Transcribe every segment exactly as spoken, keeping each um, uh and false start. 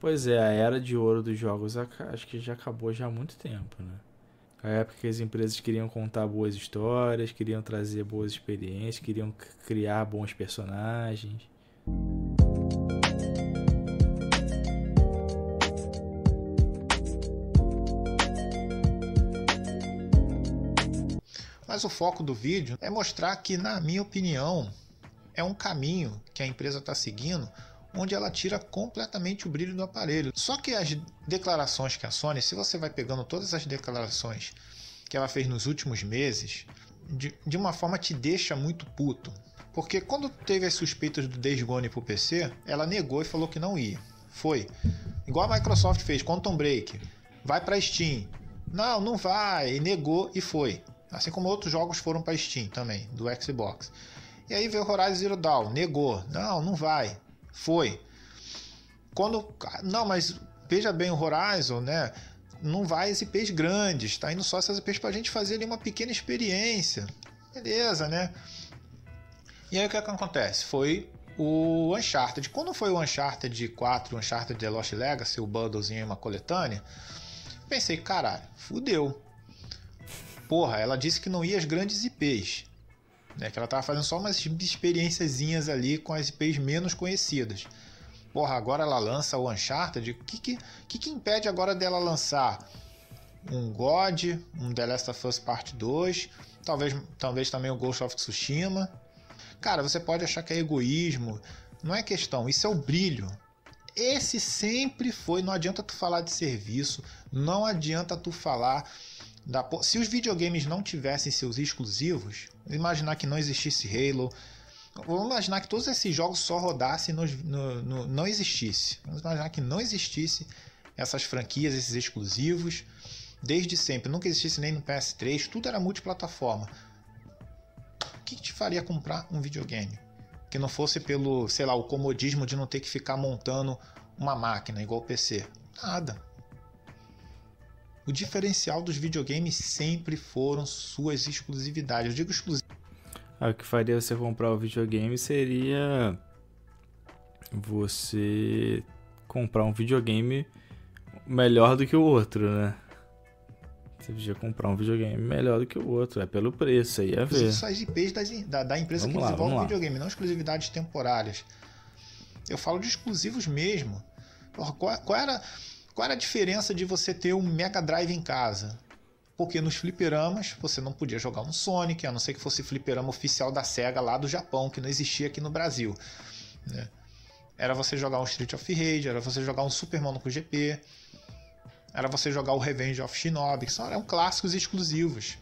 Pois é, a era de ouro dos jogos aca- acho que já acabou já há muito tempo, né? A época que as empresas queriam contar boas histórias, queriam trazer boas experiências, queriam c- criar bons personagens. Mas o foco do vídeo é mostrar que, na minha opinião, é um caminho que a empresa está seguindo, onde ela tira completamente o brilho do aparelho. Só que as declarações que a Sony, se você vai pegando todas as declarações que ela fez nos últimos meses, de, de uma forma te deixa muito puto. Porque quando teve as suspeitas do Days Gone pro P C, ela negou e falou que não ia. Foi. Igual a Microsoft fez, Quantum Break. Vai pra Steam. Não, não vai. E negou e foi. Assim como outros jogos foram para Steam também, do Xbox. E aí veio o Horizon Zero Dawn, negou. Não, não vai. Foi. Quando, não, mas veja bem o Horizon, né? Não vai as I Ps grandes, tá indo só essas I Ps pra gente fazer ali uma pequena experiência. Beleza, né? E aí o que, é que acontece? Foi o Uncharted. Quando foi o Uncharted quatro, o Uncharted The Lost Legacy, o bundlezinho e uma coletânea, pensei, caralho, fudeu. Porra, ela disse que não ia às grandes I Ps, né? Que ela tava fazendo só umas experiênciazinhas ali com as I Ps menos conhecidas. Porra, agora ela lança o Uncharted. O que que, que que impede agora dela lançar um G O D, um The Last of Us Part dois, talvez, talvez também o Ghost of Tsushima? Cara, você pode achar que é egoísmo, não é questão, isso é o brilho. Esse sempre foi, não adianta tu falar de serviço, não adianta tu falar da... Se os videogames não tivessem seus exclusivos, imaginar que não existisse Halo, vamos imaginar que todos esses jogos só rodassem, no, no, no, não existisse. Vamos imaginar que não existisse essas franquias, esses exclusivos, desde sempre, nunca existisse nem no P S três, tudo era multiplataforma. O que, que te faria comprar um videogame? Que não fosse pelo, sei lá, o comodismo de não ter que ficar montando uma máquina igual o P C. Nada. O diferencial dos videogames sempre foram suas exclusividades. Eu digo exclusivo. Ah, o que faria você comprar o videogame seria você comprar um videogame melhor do que o outro, né? Você podia comprar um videogame melhor do que o outro, é pelo preço, aí ia ver. São as I Ps das, da, da empresa Vamos que lá, desenvolve o vamos lá. videogame, não exclusividades temporárias. Eu falo de exclusivos mesmo. Porra, qual, qual, era, qual era a diferença de você ter um Mega Drive em casa? Porque nos fliperamas você não podia jogar um Sonic, a não ser que fosse fliperama oficial da Sega lá do Japão, que não existia aqui no Brasil, né? Era você jogar um Street of Rage, era você jogar um Super Monaco G P, era você jogar o Revenge of Shinobi, que são, eram clássicos exclusivos.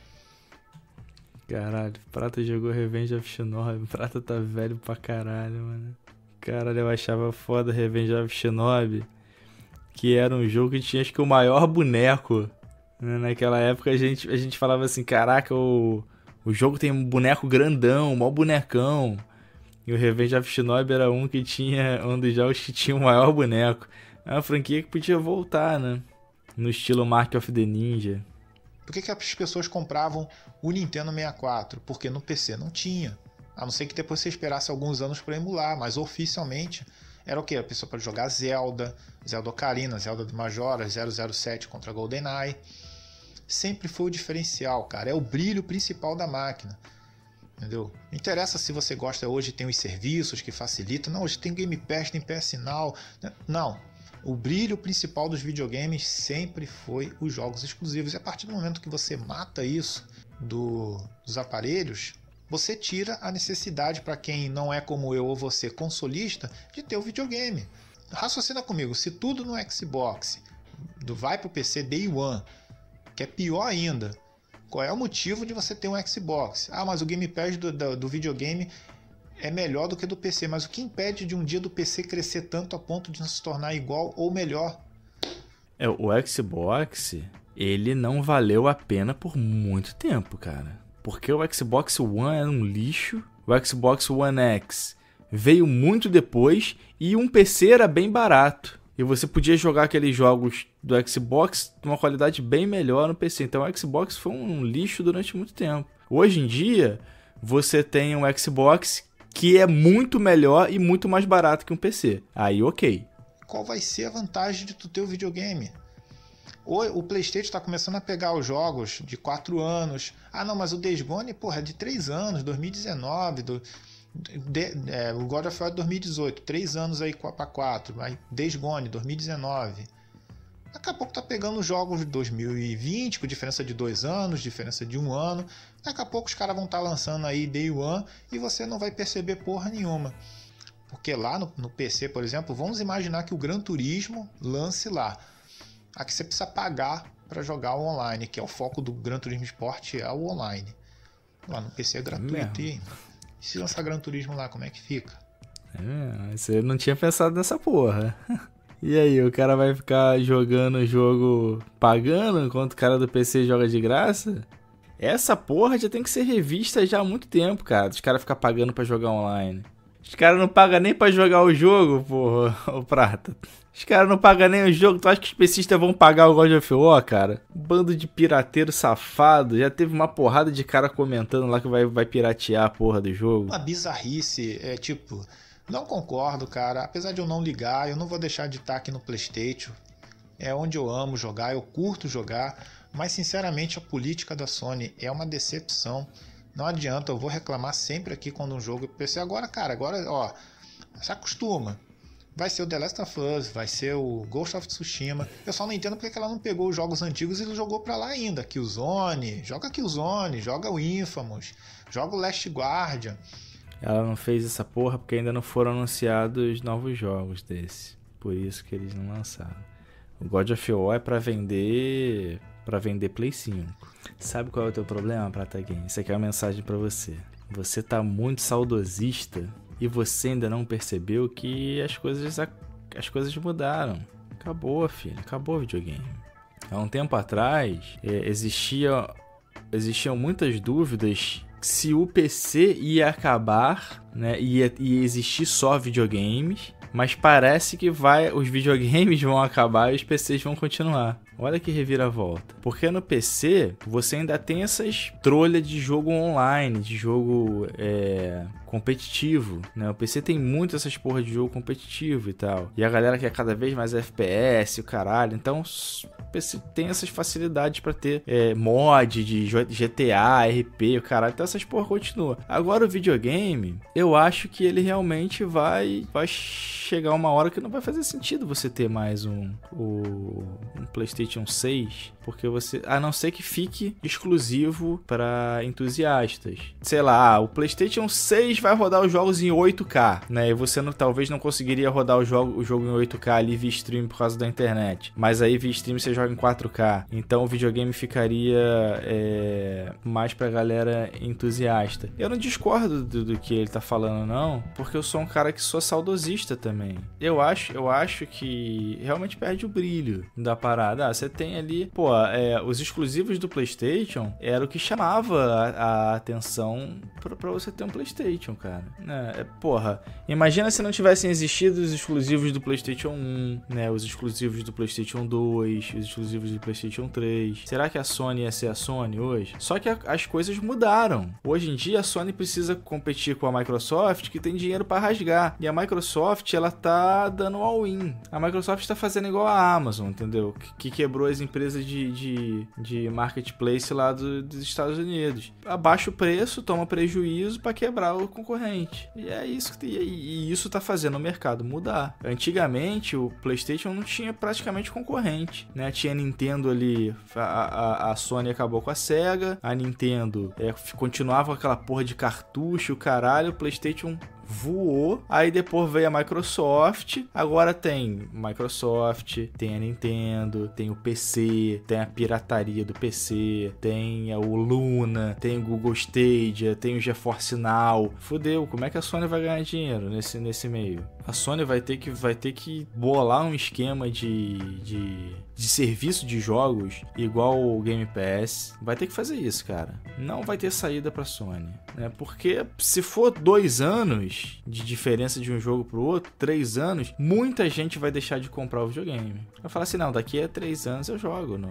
Caralho, Prata jogou Revenge of Shinobi, Prata tá velho pra caralho, mano. Caralho, eu achava foda Revenge of Shinobi, que era um jogo que tinha acho que o maior boneco. Naquela época a gente, a gente falava assim, caraca, o, o jogo tem um boneco grandão, um maior bonecão. E o Revenge of Shinobi era um que tinha, um dos jogos que tinha o maior boneco. É uma franquia que podia voltar, né? No estilo Mark of the Ninja. Por que, que as pessoas compravam o Nintendo sessenta e quatro? Porque no P C não tinha. A não ser que depois você esperasse alguns anos para emular, mas oficialmente era o quê? A pessoa para jogar Zelda, Zelda Ocarina, Zelda do Majora, zero zero sete contra GoldenEye. Sempre foi o diferencial, cara. É o brilho principal da máquina. Entendeu? Não interessa se você gosta hoje, tem os serviços que facilitam. Não, hoje tem Game Pass, tem P S Now. Não. O brilho principal dos videogames sempre foi os jogos exclusivos. E a partir do momento que você mata isso do, dos aparelhos, você tira a necessidade para quem não é como eu ou você, consolista, de ter o videogame. Raciocina comigo, se tudo no Xbox do vai para o P C Day One, que é pior ainda, qual é o motivo de você ter um Xbox? Ah, mas o Game Pass do, do, do videogame é melhor do que do P C, mas o que impede de um dia do P C crescer tanto a ponto de não se tornar igual ou melhor? É, o Xbox, ele não valeu a pena por muito tempo, cara. Porque o Xbox One era um lixo, o Xbox One X veio muito depois e um P C era bem barato. E você podia jogar aqueles jogos do Xbox de uma qualidade bem melhor no P C. Então o Xbox foi um lixo durante muito tempo. Hoje em dia, você tem um Xbox que é muito melhor e muito mais barato que um P C. Aí, ok. qual vai ser a vantagem de tu ter o videogame? O PlayStation está começando a pegar os jogos de quatro anos. Ah, não, mas o Days Gone, porra, é de três anos, dois mil e dezenove. Do, de, é, o God of War é dois mil e dezoito, três anos aí para quatro. Aí Days Gone, dois mil e dezenove. Daqui a pouco tá pegando os jogos de dois mil e vinte, com diferença de dois anos, diferença de um ano. Daqui a pouco os caras vão estar tá lançando aí Day One e você não vai perceber porra nenhuma. Porque lá no, no P C, por exemplo, vamos imaginar que o Gran Turismo lance lá. Aqui você precisa pagar para jogar o online, que é o foco do Gran Turismo Sport, é o online. Lá no P C é gratuito. E se lançar Gran Turismo lá, como é que fica? É, você não tinha pensado nessa porra. E aí, o cara vai ficar jogando o jogo pagando, enquanto o cara do P C joga de graça? Essa porra já tem que ser revista já há muito tempo, cara. Os caras ficam pagando pra jogar online. Os caras não pagam nem pra jogar o jogo, porra, o Prata. Os caras não pagam nem o jogo. Tu acha que os PCistas vão pagar o God of War, cara? Bando de pirateiro safado. Já teve uma porrada de cara comentando lá que vai, vai piratear a porra do jogo. Uma bizarrice, é tipo... Não concordo, cara. Apesar de eu não ligar, eu não vou deixar de estar aqui no PlayStation. É onde eu amo jogar, eu curto jogar. Mas, sinceramente, a política da Sony é uma decepção. Não adianta, eu vou reclamar sempre aqui quando um jogo... P C agora, cara, agora, ó... Se acostuma. Vai ser o The Last of Us, vai ser o Ghost of Tsushima. Eu só não entendo porque ela não pegou os jogos antigos e jogou pra lá ainda. Killzone, joga Killzone, joga o Infamous, joga o Last Guardian. Ela não fez essa porra porque ainda não foram anunciados novos jogos desse. Por isso que eles não lançaram. O God of War é pra vender... pra vender Play cinco. Sabe qual é o teu problema, Prata Game? Isso aqui é uma mensagem pra você. Você tá muito saudosista e você ainda não percebeu que as coisas, as coisas mudaram. Acabou, filho. Acabou o videogame. Há um tempo atrás, é, existia, existiam muitas dúvidas se o P C ia acabar, né, ia, ia existir só videogames, mas parece que vai, os videogames vão acabar e os P Cs vão continuar. Olha que reviravolta. Porque no P C, você ainda tem essas trolhas de jogo online, de jogo é, competitivo, né? O P C tem muito essas porra de jogo competitivo e tal. E a galera quer cada vez mais F P S, o caralho. Então, o P C tem essas facilidades pra ter é, mod de G T A, R P, o caralho. Então, essas porra continuam. Agora, o videogame, eu acho que ele realmente vai, vai chegar uma hora que não vai fazer sentido você ter mais um, um, um PlayStation seis, porque você, a não ser que fique exclusivo para entusiastas. Sei lá, o PlayStation seis vai rodar os jogos em oito K, né? E você não, talvez não conseguiria rodar o jogo, o jogo em oito K ali via stream por causa da internet. Mas aí via stream você joga em quatro K. Então o videogame ficaria é, mais pra galera entusiasta. Eu não discordo do, do que ele tá falando, não, porque eu sou um cara que sou saudosista também. Eu acho, eu acho que realmente perde o brilho da parada. Ah, você tem ali, pô, é, os exclusivos do PlayStation era o que chamava a, a atenção pra, pra você ter um PlayStation, cara. É, é, porra, imagina se não tivessem existido os exclusivos do PlayStation um, né? Os exclusivos do PlayStation dois, os exclusivos do PlayStation três. Será que a Sony ia ser a Sony hoje? Só que a, as coisas mudaram. Hoje em dia a Sony precisa competir com a Microsoft, que tem dinheiro pra rasgar. E a Microsoft, ela tá dando all-in. A Microsoft tá fazendo igual a Amazon, entendeu? Que, que quebrou as empresas de, de, de marketplace lá do, dos Estados Unidos. Abaixa o preço, toma prejuízo para quebrar o concorrente. E é isso que e, e isso tá fazendo o mercado mudar. Antigamente o PlayStation não tinha praticamente concorrente, né? Tinha a Nintendo ali, a, a, a Sony acabou com a Sega, a Nintendo é, continuava com aquela porra de cartucho, o caralho, o PlayStation voou, aí depois veio a Microsoft, agora tem Microsoft, tem a Nintendo, tem o P C, tem a pirataria do P C, tem o Luna, tem o Google Stadia, tem o GeForce Now. Fudeu, como é que a Sony vai ganhar dinheiro nesse, nesse meio? A Sony vai ter que, vai ter que bolar um esquema de, de, de serviço de jogos igual o Game Pass. Vai ter que fazer isso, cara. Não vai ter saída pra Sony, né? Porque se for dois anos de diferença de um jogo pro outro, três anos, muita gente vai deixar de comprar o videogame. Vai falar assim, não, daqui a três anos eu jogo no,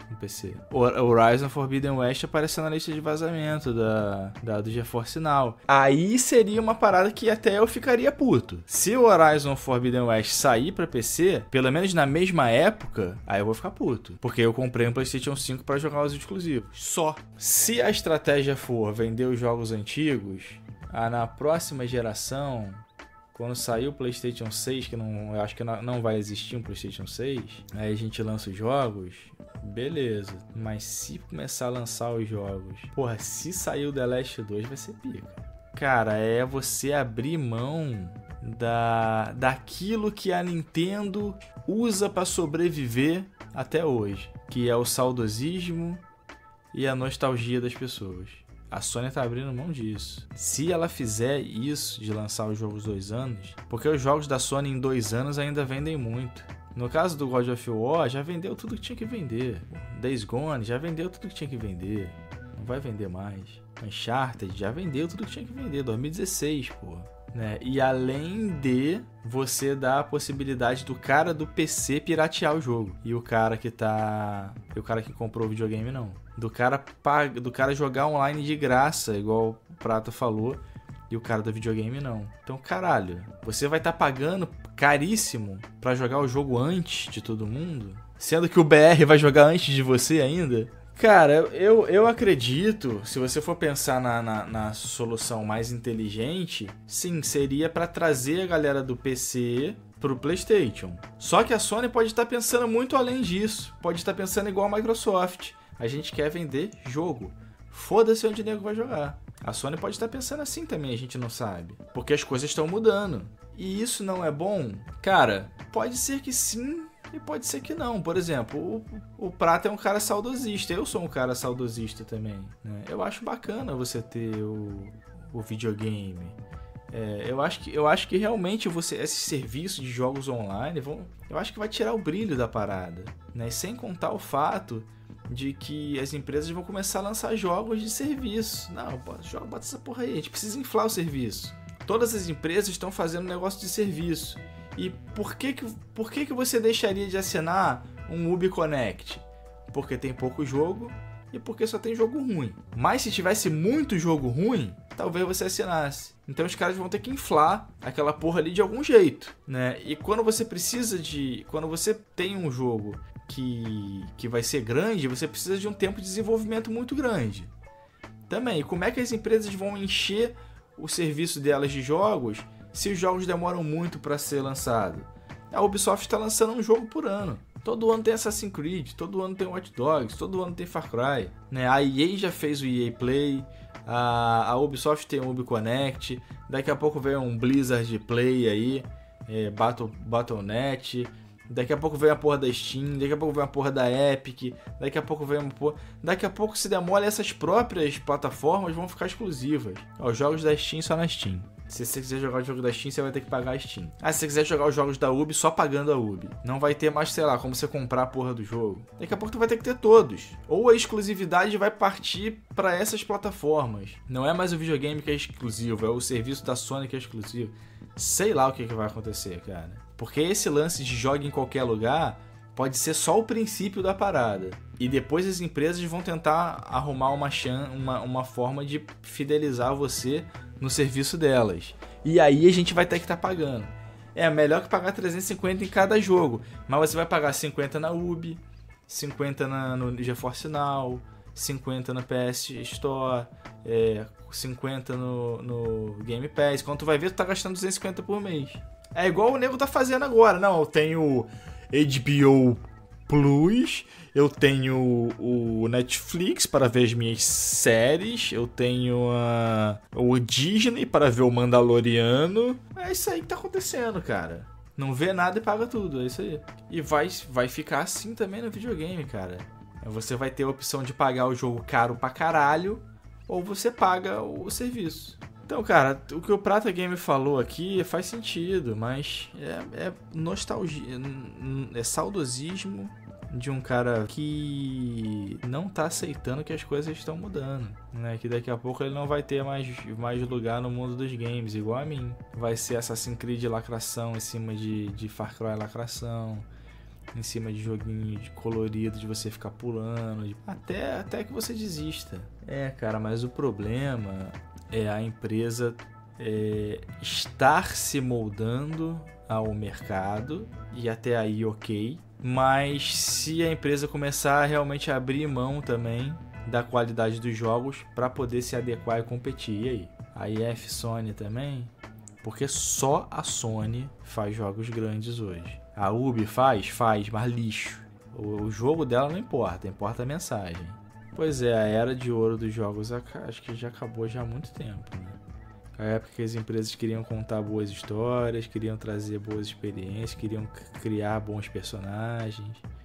no P C. O Horizon Forbidden West apareceu na lista de vazamento da, da, do GeForce Now. Aí seria uma parada que até eu ficaria puto. Se o Horizon Forbidden West sair pra P C, pelo menos na mesma época, aí eu vou ficar puto. Porque eu comprei um PlayStation cinco pra jogar os exclusivos. Só. Se a estratégia for vender os jogos antigos, ah, na próxima geração, quando sair o PlayStation seis, que não, eu acho que não vai existir um PlayStation seis, aí a gente lança os jogos, beleza. Mas se começar a lançar os jogos, porra, se sair o The Last dois vai ser pica. Cara, é você abrir mão da, daquilo que a Nintendo usa pra sobreviver até hoje, que é o saudosismo e a nostalgia das pessoas. A Sony tá abrindo mão disso. Se ela fizer isso, de lançar os jogos dois anos, porque os jogos da Sony em dois anos ainda vendem muito. No caso do God of War, já vendeu tudo que tinha que vender. Days Gone já vendeu tudo que tinha que vender. Não vai vender mais. Uncharted já vendeu tudo que tinha que vender. dois mil e dezesseis, pô. Né? E além de você dar a possibilidade do cara do P C piratear o jogo. E o cara que tá... E o cara que comprou o videogame, não. Do cara, pag... do cara jogar online de graça, igual o Prata falou. E o cara do videogame, não. Então, caralho, você vai estar tá pagando caríssimo pra jogar o jogo antes de todo mundo? Sendo que o B R vai jogar antes de você ainda? Cara, eu, eu acredito, se você for pensar na, na, na solução mais inteligente, sim, seria para trazer a galera do P C pro PlayStation. Só que a Sony pode estar pensando muito além disso. Pode estar pensando igual a Microsoft. A gente quer vender jogo. Foda-se onde o nego vai jogar. A Sony pode estar pensando assim também, a gente não sabe. Porque as coisas estão mudando. E isso não é bom? Cara, pode ser que sim. E pode ser que não. Por exemplo, o, o Prata é um cara saudosista. Eu sou um cara saudosista também, né? Eu acho bacana você ter o, o videogame. É, eu, acho que, eu acho que realmente você, esse serviço de jogos online vão, eu acho que vai tirar o brilho da parada, né? E sem contar o fato de que as empresas vão começar a lançar jogos de serviço. Não, bota, joga, bota essa porra aí. A gente precisa inflar o serviço. Todas as empresas estão fazendo negócio de serviço. E por que que, por que que você deixaria de assinar um Ubi Connect? Porque tem pouco jogo e porque só tem jogo ruim. Mas se tivesse muito jogo ruim, talvez você assinasse. Então os caras vão ter que inflar aquela porra ali de algum jeito, né? E quando você precisa de... Quando você tem um jogo que, que vai ser grande, você precisa de um tempo de desenvolvimento muito grande. Também, como é que as empresas vão encher o serviço delas de jogos se os jogos demoram muito para ser lançado? A Ubisoft está lançando um jogo por ano. Todo ano tem Assassin's Creed, todo ano tem Watch Dogs, todo ano tem Far Cry, né? A E A já fez o E A Play, a, a Ubisoft tem o Ubi Connect, daqui a pouco vem um Blizzard Play aí, é, Battle, Battle ponto net, daqui a pouco vem a porra da Steam, daqui a pouco vem a porra da Epic, daqui a pouco vem uma porra... Daqui a pouco, se der mole, essas próprias plataformas vão ficar exclusivas. Ó, os jogos da Steam só na Steam. Se você quiser jogar o jogo da Steam, você vai ter que pagar a Steam. Ah, se você quiser jogar os jogos da Ubi, só pagando a Ubi. Não vai ter mais, sei lá, como você comprar a porra do jogo. Daqui a pouco tu vai ter que ter todos. Ou a exclusividade vai partir para essas plataformas. Não é mais o videogame que é exclusivo, é o serviço da Sony que é exclusivo. Sei lá o que, que vai acontecer, cara. Porque esse lance de joga em qualquer lugar pode ser só o princípio da parada. E depois as empresas vão tentar arrumar uma, chan- uma, uma forma de fidelizar você no serviço delas. E aí a gente vai ter que estar tá pagando. É melhor que pagar trezentos e cinquenta em cada jogo. Mas você vai pagar cinquenta na Ubi, cinquenta na, no GeForce Now, cinquenta na P S Store, é, cinquenta no, no Game Pass. Quando tu vai ver, tu tá gastando duzentos e cinquenta por mês. É igual o nego tá fazendo agora. Não, eu tenho H B O Plus, eu tenho o Netflix para ver as minhas séries, eu tenho a, o Disney para ver o Mandaloriano. É isso aí que tá acontecendo, cara. Não vê nada e paga tudo, é isso aí. E vai, vai ficar assim também no videogame, cara. Você vai ter a opção de pagar o jogo caro pra caralho, ou você paga o serviço. Então, cara, o que o Prata Game falou aqui faz sentido, mas é, é nostalgia, é saudosismo de um cara que não tá aceitando que as coisas estão mudando, né? Que daqui a pouco ele não vai ter mais, mais lugar no mundo dos games, igual a mim. Vai ser Assassin's Creed lacração em cima de, de Far Cry lacração. em cima de joguinho de colorido, de você ficar pulando, de... até, até que você desista. É, cara, mas o problema é a empresa é, estar se moldando ao mercado, e até aí ok, mas se a empresa começar a realmente abrir mão também da qualidade dos jogos para poder se adequar e competir, e aí? A I F Sony também? Porque só a Sony faz jogos grandes hoje. A Ubi faz? Faz, mas lixo. O jogo dela não importa, importa a mensagem. Pois é, a era de ouro dos jogos acho que já acabou já há muito tempo, né? A época que as empresas queriam contar boas histórias, queriam trazer boas experiências, queriam criar bons personagens.